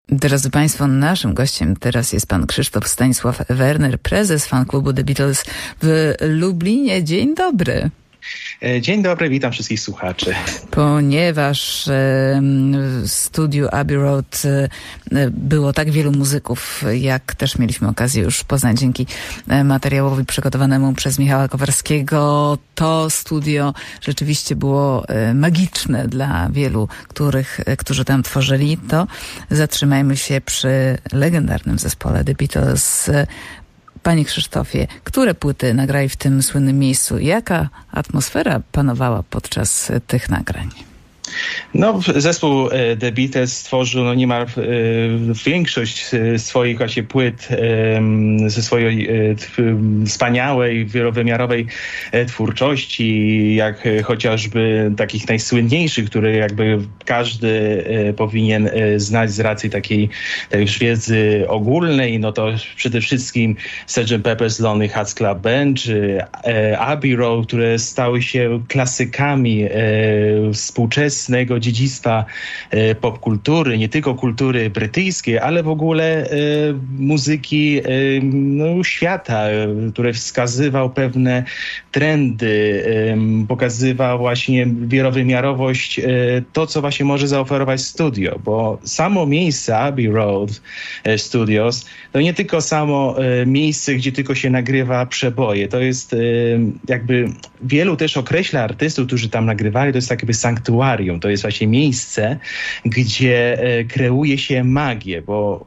Drodzy Państwo, naszym gościem teraz jest pan Krzysztof Stanisław Werner, prezes fanklubu The Beatles w Lublinie. Dzień dobry. Dzień dobry, witam wszystkich słuchaczy. Ponieważ w studiu Abbey Road było tak wielu muzyków, jak też mieliśmy okazję już poznać dzięki materiałowi przygotowanemu przez Michała Kowarskiego, to studio rzeczywiście było magiczne dla wielu, którzy tam tworzyli. To zatrzymajmy się przy legendarnym zespole The Beatles. Panie Krzysztofie, które płyty nagrali w tym słynnym miejscu? Jaka atmosfera panowała podczas tych nagrań? No, zespół The Beatles stworzył niemal większość swoich właśnie płyt ze swojej wspaniałej, wielowymiarowej twórczości, jak chociażby takich najsłynniejszych, które jakby każdy powinien znać z racji takiej już wiedzy ogólnej, no to przede wszystkim Sgt. Pepper's Lonely Hearts Club Band, czy Abbey Road, które stały się klasykami współczesnego dziedzictwa popkultury, nie tylko kultury brytyjskiej, ale w ogóle muzyki świata, który wskazywał pewne trendy, pokazywał właśnie wielowymiarowość, to co właśnie może zaoferować studio, bo samo miejsce Abbey Road Studios to nie tylko samo miejsce, gdzie tylko się nagrywa przeboje, to jest jakby wielu też określa artystów, którzy tam nagrywali, to jest jakby sanktuarium. To jest właśnie miejsce, gdzie kreuje się magię, bo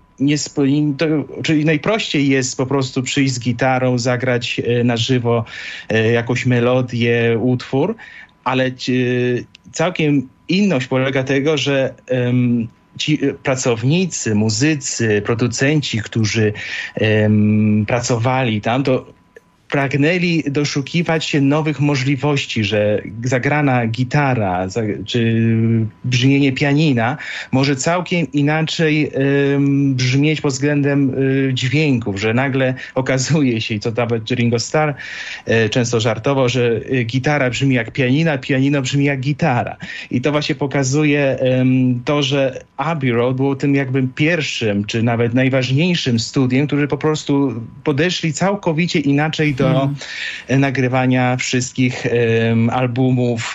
czyli najprościej jest po prostu przyjść z gitarą, zagrać na żywo jakąś melodię, utwór, ale całkiem inność polega tego, że ci pracownicy, muzycy, producenci, którzy pracowali tam, to pragnęli doszukiwać się nowych możliwości, że zagrana gitara czy brzmienie pianina może całkiem inaczej brzmieć pod względem dźwięków, że nagle okazuje się, i co nawet Ringo Starr często żartował, że gitara brzmi jak pianino brzmi jak gitara. I to właśnie pokazuje to, że Abbey Road było tym jakby pierwszym, czy nawet najważniejszym studiem, który po prostu podeszli całkowicie inaczej do nagrywania wszystkich albumów,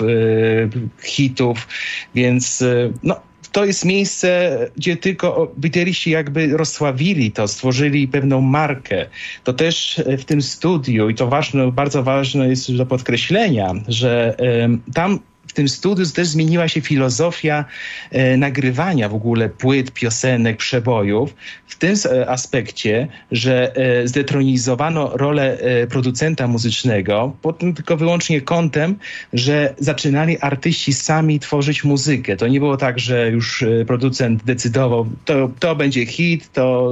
hitów, więc to jest miejsce, gdzie tylko Beatlesi jakby rozsławili to, stworzyli pewną markę. To też w tym studiu, i to bardzo ważne jest do podkreślenia, że tam w tym studiu też zmieniła się filozofia nagrywania w ogóle płyt, piosenek, przebojów w tym aspekcie, że zdetronizowano rolę producenta muzycznego pod tym tylko wyłącznie kątem, że zaczynali artyści sami tworzyć muzykę. To nie było tak, że już producent decydował, to będzie hit,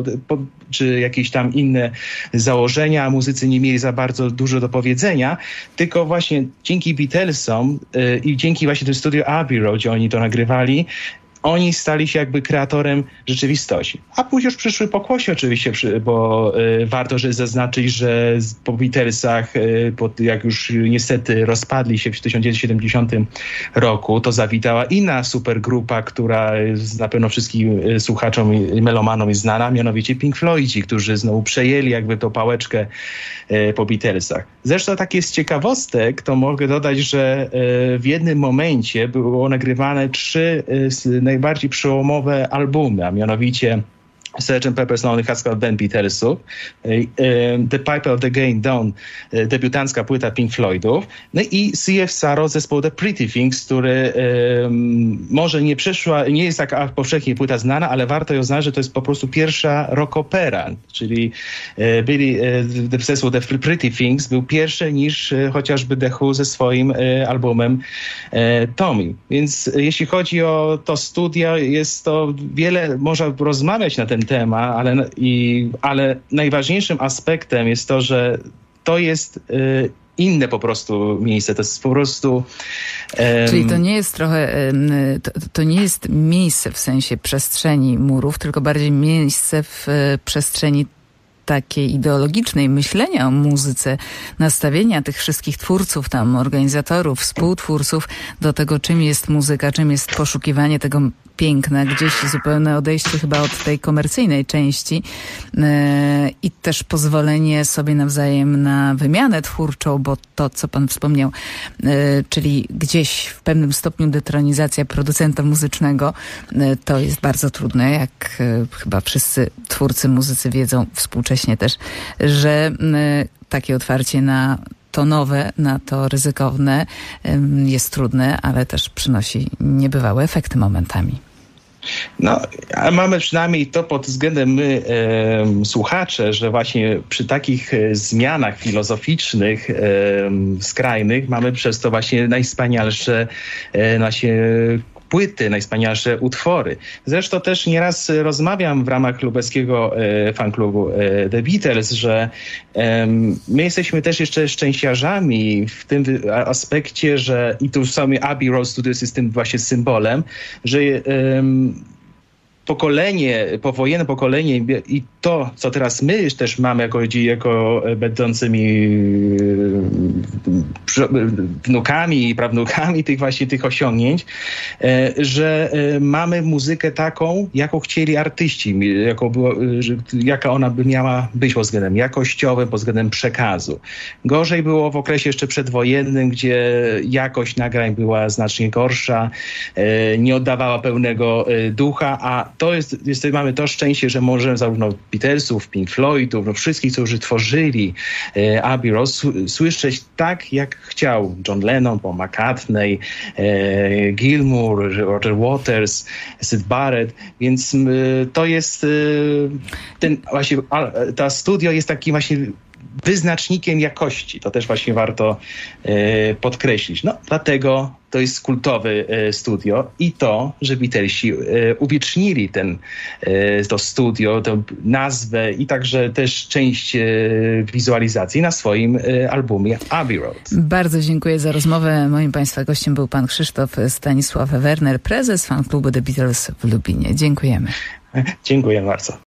czy jakieś tam inne założenia, a muzycy nie mieli za bardzo dużo do powiedzenia, tylko właśnie dzięki Beatlesom i dzięki właśnie tym studiu Abbey Road, gdzie oni to nagrywali, oni stali się jakby kreatorem rzeczywistości. A później już przyszły pokłosie oczywiście, bo warto zaznaczyć, że po Beatlesach, jak już niestety rozpadli się w 1970 roku, to zawitała inna supergrupa, która na pewno wszystkim słuchaczom i melomanom jest znana, mianowicie Pink Floydzi, którzy znowu przejęli jakby tą pałeczkę po Beatlesach. Zresztą tak jest ciekawostek, to mogę dodać, że w jednym momencie było nagrywane 3 najbardziej przełomowe albumy, a mianowicie Sgt. Pepper's Lonely Hearts Club Band Beatlesów, The Piper of the Game Dawn, debiutancka płyta Pink Floydów, no i Sea of Sorrow, zespół The Pretty Things, który może nie jest tak powszechnie płyta znana, ale warto ją znać, że to jest po prostu pierwsza rock opera, czyli zespół The Pretty Things był pierwszy niż chociażby The Who ze swoim albumem Tommy. Więc jeśli chodzi o to studia, jest to wiele, można rozmawiać na ten temat, ale najważniejszym aspektem jest to, że to jest inne po prostu miejsce. To jest po prostu... Czyli to nie jest trochę... To nie jest miejsce w sensie przestrzeni murów, tylko bardziej miejsce w przestrzeni takiej ideologicznej myślenia o muzyce, nastawienia tych wszystkich twórców, tam organizatorów, współtwórców do tego, czym jest muzyka, czym jest poszukiwanie tego piękna, gdzieś zupełne odejście chyba od tej komercyjnej części i też pozwolenie sobie nawzajem na wymianę twórczą, bo to, co pan wspomniał, czyli gdzieś w pewnym stopniu detronizacja producenta muzycznego, to jest bardzo trudne, jak chyba wszyscy twórcy, muzycy wiedzą współcześnie też, że takie otwarcie na to nowe, na to ryzykowne jest trudne, ale też przynosi niebywałe efekty momentami. No, a mamy przynajmniej to pod względem my, słuchacze, że właśnie przy takich zmianach filozoficznych skrajnych mamy przez to właśnie najwspanialsze płyty, najwspanialsze utwory. Zresztą też nieraz rozmawiam w ramach lubelskiego fanklubu The Beatles, że my jesteśmy też jeszcze szczęściarzami w tym aspekcie, że i tu sami Abbey Road Studios jest tym właśnie symbolem, że powojenne pokolenie i to, co teraz my też mamy jako będącymi wnukami i prawnukami tych osiągnięć, że mamy muzykę taką, jaką chcieli artyści, jaka ona by miała być pod względem jakościowym, pod względem przekazu. Gorzej było w okresie jeszcze przedwojennym, gdzie jakość nagrań była gorsza, nie oddawała pełnego ducha, a mamy to szczęście, że możemy zarówno Beatlesów, Pink Floydów, wszystkich, którzy tworzyli Abbey Road, słyszeć tak, jak chciał John Lennon, Paul McCartney, Gilmour, Roger Waters, Syd Barrett, więc to jest ta studio jest taki właśnie wyznacznikiem jakości. To też właśnie warto podkreślić. No, dlatego to jest kultowe studio i to, że Beatlesi uwiecznili to studio, tę nazwę i także też część wizualizacji na swoim albumie Abbey Road. Bardzo dziękuję za rozmowę. Moim państwa gościem był pan Krzysztof Stanisław Werner, prezes fanklubu The Beatles w Lubinie. Dziękujemy. Dziękuję bardzo.